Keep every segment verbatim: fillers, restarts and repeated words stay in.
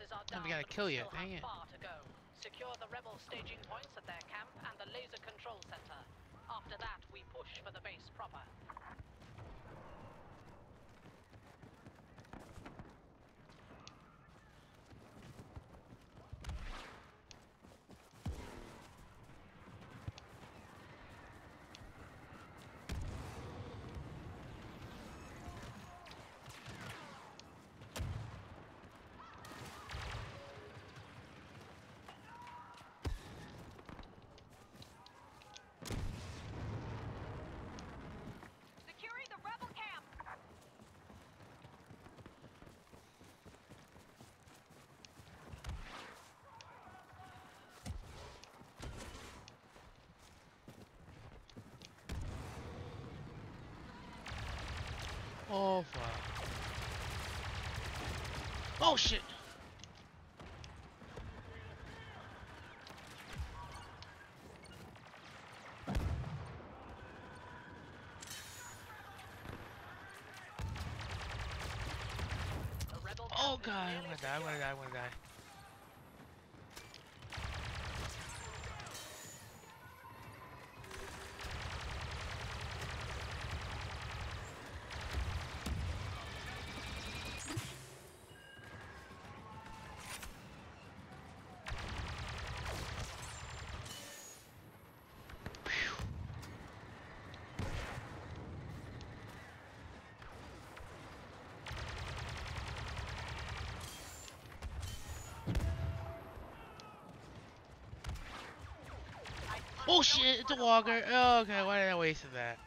Forces are I'm down, gonna but kill we you. still Dang have it. far to go. Secure the rebel staging points at their camp and the laser control center. After that, we push for the base proper. Securing the rebel camp! Oh fuck. Oh shit. The rebel Oh camp is god, I'm nearly gonna die, I'm secure. gonna die, I'm gonna die. Oh shit, it's a walker. Oh, okay, why did I waste that?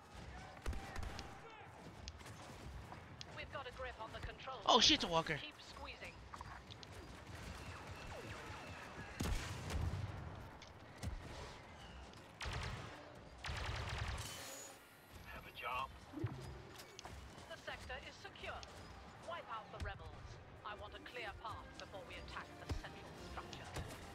We've got a grip on the control Oh center. shit, it's a walker. Keep squeezing. Have a job? The sector is secure. Wipe out the rebels. I want a clear path before we attack the central structure.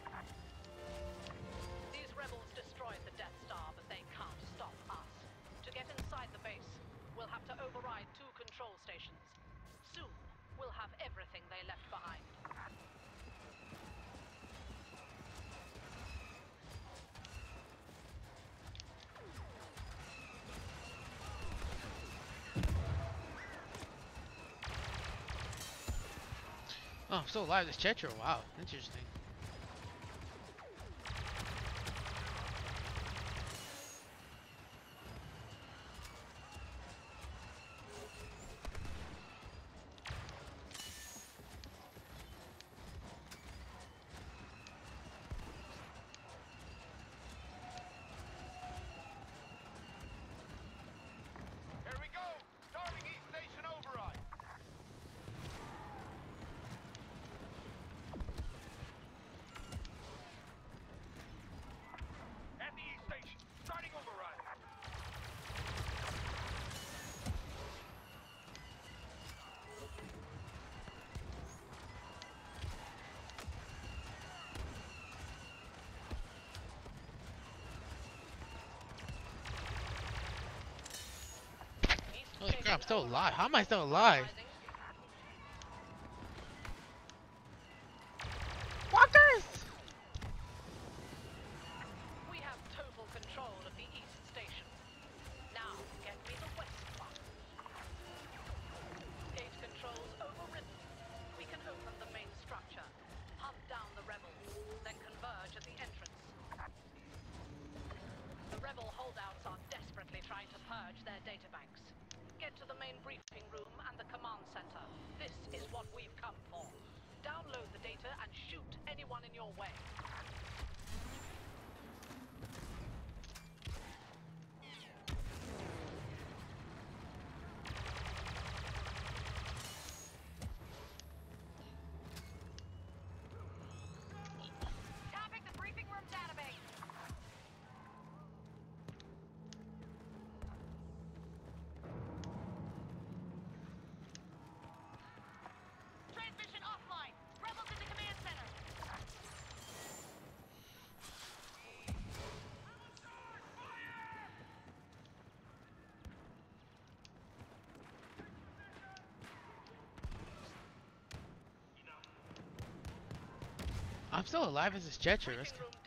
These rebels destroyed the Death Star, but they can't stop us. To get inside the base, we'll have to override two control stations. Soon, we'll have everything they left behind. Oh, I'm still alive. This Chetra. Wow, interesting. Here we go! Starting East Station override! At the East Station, starting override! East Holy Station crap, I'm still alive. override. How am I still alive? Finalizing. Walkers! We have total control of the East Station. Now, get me the West one. Gate controls overridden. We can open the main structure, hunt down the rebels, then converge at the entrance. The rebel holdouts are desperately trying to purge their databanks. Get to the main briefing room and the command center. This is what we've come for. Download the data and shoot anyone in your way. Tapping the briefing room database. Transmission offline. Rebels in the command center. I'm still alive as a stretcher. Briefing Let's go. room